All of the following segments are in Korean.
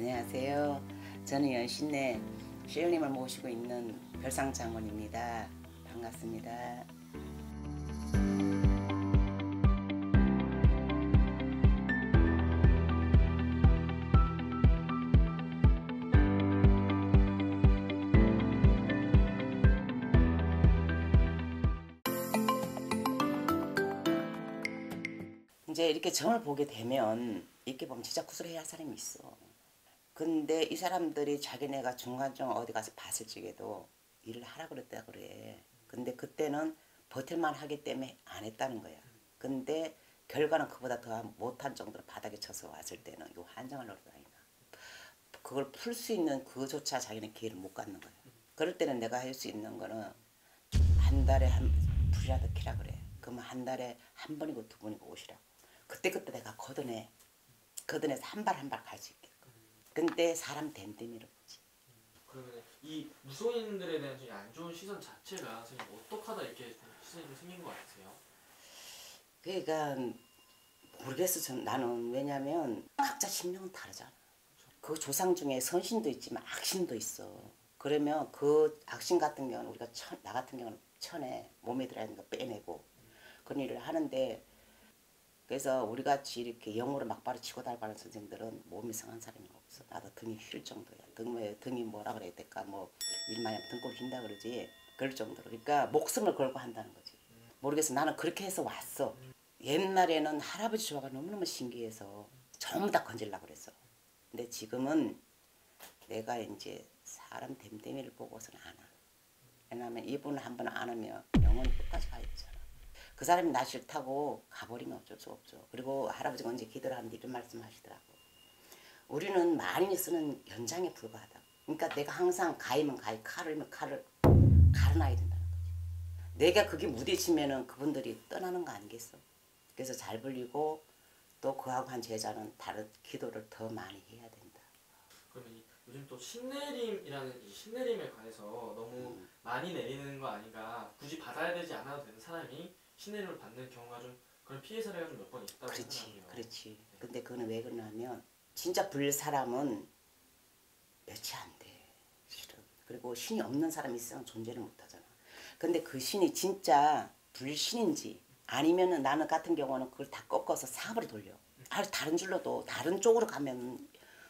안녕하세요. 저는 연신내 시연님을 모시고 있는 별상장원입니다. 반갑습니다. 이제 이렇게 점을 보게 되면 이렇게 보면 진짜 구슬해야 할 사람이 있어. 근데 이 사람들이 자기네가 중간중 어디 가서 봤을 적에도 일을 하라 그랬다 그래. 근데 그때는 버틸만 하기 때문에 안 했다는 거야. 근데 결과는 그보다 더 못한 정도로 바닥에 쳐서 왔을 때는 이 한정을 노리다니까. 그걸 풀 수 있는 그조차 자기는 기회를 못 갖는 거야. 그럴 때는 내가 할 수 있는 거는 한 달에 한 불이라도 키라 그래. 그러면 한 달에 한 번이고 두 번이고 오시라고. 그때 내가 걷어내서 한 발 한 발 갈 수 있게. 근데 사람 됨됨이로 보지. 그러면 이 무속인들에 대한 좀 안 좋은 시선 자체가 선생님 어떻게 하다 이렇게 시선이 좀 생긴 것 같으세요? 그러니까 모르겠어. 나는 왜냐면 각자 심령은 다르잖아. 그 조상 중에 선신도 있지만 악신도 있어. 그러면 그 악신 같은 경우는 우리가 나 같은 경우는 천에 몸에 들어있는 거 빼내고 그런 일을 하는데, 그래서 우리같이 이렇게 영으로 막바로 치고 달가는 선생들은 몸이 성한 사람이 없어. 나도 등이 휠 정도야. 등이 뭐라 그래야 될까, 뭐 일만 하면 등골 휜다 그러지. 그럴 정도로. 그러니까 목숨을 걸고 한다는 거지. 모르겠어. 나는 그렇게 해서 왔어. 옛날에는 할아버지 조화가 너무너무 신기해서 전부 다 건질려고 그랬어. 근데 지금은 내가 이제 사람 됨됨이를 보고서는 안 와. 왜냐하면 이분을 한번 안 하면 영원히 끝까지 가야 되잖아. 그 사람이 나 싫다고 가버리면 어쩔 수 없죠. 그리고 할아버지가 언제 기도를 하는데 이런 말씀 하시더라고. 우리는 만인이 쓰는 연장에 불과하다. 그러니까 내가 항상 가이면 가이, 칼이면 칼을 가르나야 된다는 거지. 내가 그게 무뎌지면은 그분들이 떠나는 거 아니겠어. 그래서 잘 불리고 또 그하고 한 제자는 다른 기도를 더 많이 해야 된다. 그러면 요즘 또 신내림이라는 이 신내림에 관해서 너무 많이 내리는 거 아닌가, 굳이 받아야 되지 않아도 되는 사람이 신내림을 받는 경우가 좀 그런 피해 사례가 좀 몇 번 있다고 생각해요. 그렇지. 네. 근데 그거는 왜 그러냐면 진짜 불 사람은 몇이 안 돼. 실은. 그리고 신이 없는 사람이 있으면 존재를 못 하잖아. 근데 그 신이 진짜 불신인지 아니면은 나는 같은 경우는 그걸 다 꺾어서 사업을 돌려. 다른 줄로도 다른 쪽으로 가면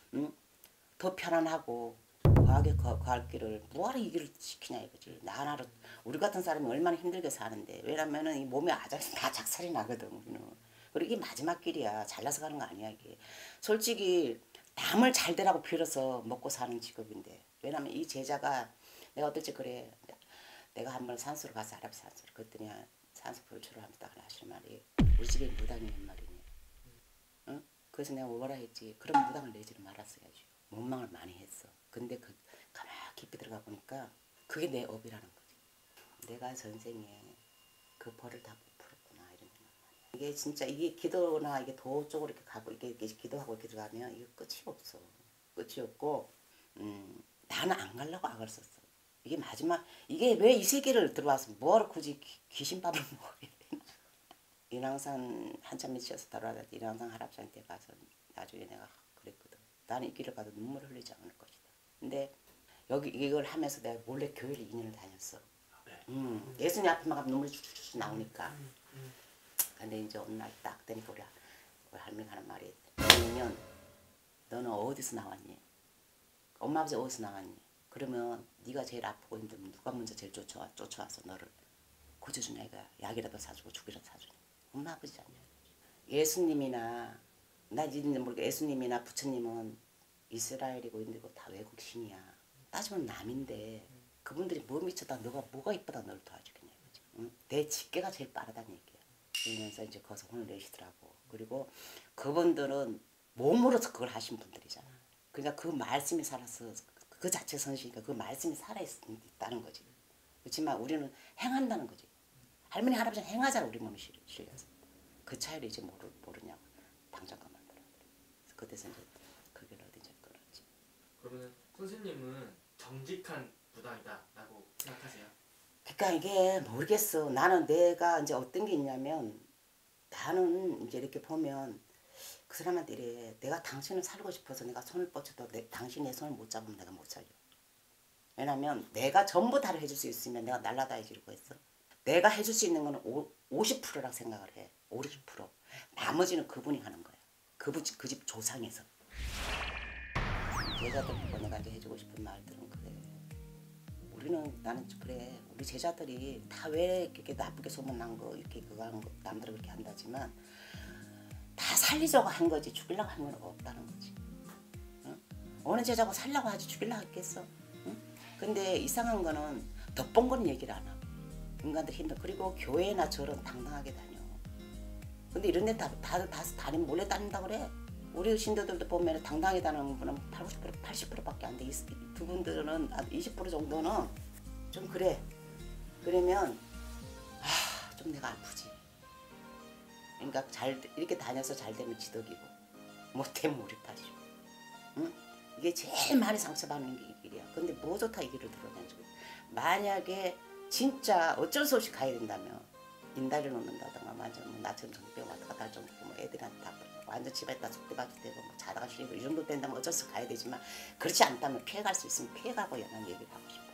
더 편안하고 거하게 거할 길을 뭐하러 이 길을 시키냐 이거지. 나 하나로 우리 같은 사람이 얼마나 힘들게 사는데. 왜냐면은 이 몸에 아작이 다 작살이 나거든 우리는. 그리고 이게 마지막 길이야. 잘나서 가는 거 아니야 이게. 솔직히 남을 잘 되라고 빌어서 먹고 사는 직업인데. 왜냐면 이 제자가 내가 어떨지 그래. 내가 한번 산소로 가서 할아버지 산소로 그랬더니 산소 불출을 하면서 하시는 말이 우리 집에 무당이 몇 마리니. 응? 그래서 내가 뭐라 했지. 그럼 무당을 내지를 말았어야지. 원망을 많이 했어. 근데 가만히 깊이 들어가 보니까 그게 내 업이라는 거지. 내가 전생에 그 벌을 다 못 풀었구나 이런 생각 많이 해. 이게 진짜 이게 기도나 이게 도 쪽으로 이렇게 가고 이게 기도하고 이렇게 들어가면 이게 끝이 없어. 끝이 없고 나는 안 가려고 악을 썼어. 이게 마지막 이게 왜 이 세계를 들어와서 뭐하러 굳이 귀신밥을 먹어야 되나. 인왕산 한참 미쳐서 돌아다닐 때 인왕산 할아버지한테 가서 나중에 내가 그랬거든. 나는 이 길을 가도 눈물 흘리지 않을 것이다. 근데 여기 이걸 하면서 내가 몰래 교회를 2년을 다녔어. 예수님 앞에만 가면 눈물이 쭉쭉쭉 나오니까. 근데 이제 어느 날 딱 되니까 우리 할머니가 하는 말이 너는 어디서 나왔니? 엄마 아버지 어디서 나왔니? 그러면 네가 제일 아프고 힘들면 누가 먼저 제일 쫓아와서 너를 고쳐주냐 이거야. 약이라도 사주고 죽이라도 사주냐. 엄마 아버지 아니야. 예수님이나 나 이제는 모르게 예수님이나 부처님은 이스라엘이고 인도고 다 외국 신이야. 따지면 남인데 그분들이 뭐 미쳤다 너가 뭐가 이쁘다 너를 도와주겠냐 이거지. 응? 내 직계가 제일 빠르다는 얘기야. 그러면서 이제 거기서 혼을 내시더라고. 그리고 그분들은 몸으로서 그걸 하신 분들이잖아. 그러니까 그 말씀이 살아서 그 자체 선시니까 그 말씀이 살아있다는 거지. 그렇지만 우리는 행한다는 거지. 할머니 할아버지는 행하잖아. 우리 몸이 실려서. 그 차이를 이제 모르냐고. 당장 그만두라. 그래서 그때서 이제 그 길을 이제 끊었지. 그러면 선생님은 정직한 무당이다라고 생각하세요? 그러니까 이게 모르겠어. 나는 내가 이제 어떤 게 있냐면 나는 이제 이렇게 보면 그 사람한테 이래. 내가 당신을 살고 싶어서 내가 손을 뻗쳐도 당신이 내 손을 못 잡으면 내가 못 살려. 왜냐면 내가 전부 다를 해줄 수 있으면 내가 날라다니지려고 했어. 내가 해줄 수 있는 거는 50%라고 생각을 해. 50%. 나머지는 그분이 하는 거야. 그 집 조상에서. 제자들 보고 내가 이제 해주고 싶은 말들은 그래. 나는 그래. 우리 제자들이 다 왜 이렇게 나쁘게 소문난 거 이렇게 그거 하는 거 남들은 그렇게 한다지만 다 살리자고 한 거지 죽이려고 한 건 없다는 거지. 응? 어느 제자가 살려고 하지 죽이려고 했겠어. 응? 근데 이상한 거는 덧봉건 얘기를 안 하고 인간들 힘들. 그리고 교회나 절은 당당하게 다녀. 근데 이런 데 다니면 몰래 다닌다고 그래. 우리 신도들도 보면 당당하게 다니는 분은 80%, 80%밖에 안 돼. 두 분들은 20% 정도는 좀 그래. 그러면 좀 내가 아프지. 그러니까 이렇게 다녀서 잘 되면 지덕이고 못되면 우리 탓이고. 응? 이게 제일 많이 상처받는 게 이 길이야. 근데 뭐 좋다 이 길을 들어다니지. 만약에 진짜 어쩔 수 없이 가야 된다면 인달을 놓는다던가 완전 뭐 나처럼 정병 왔다가 달 정도고 뭐 애들한테 다 완전 집에다 속대박이 되고 뭐 자다가 쉬고 이 정도 된다면 어쩔 수 없이 가야 되지만 그렇지 않다면 피해갈 수 있으면 피해가고 연한 얘기를 하고 싶어.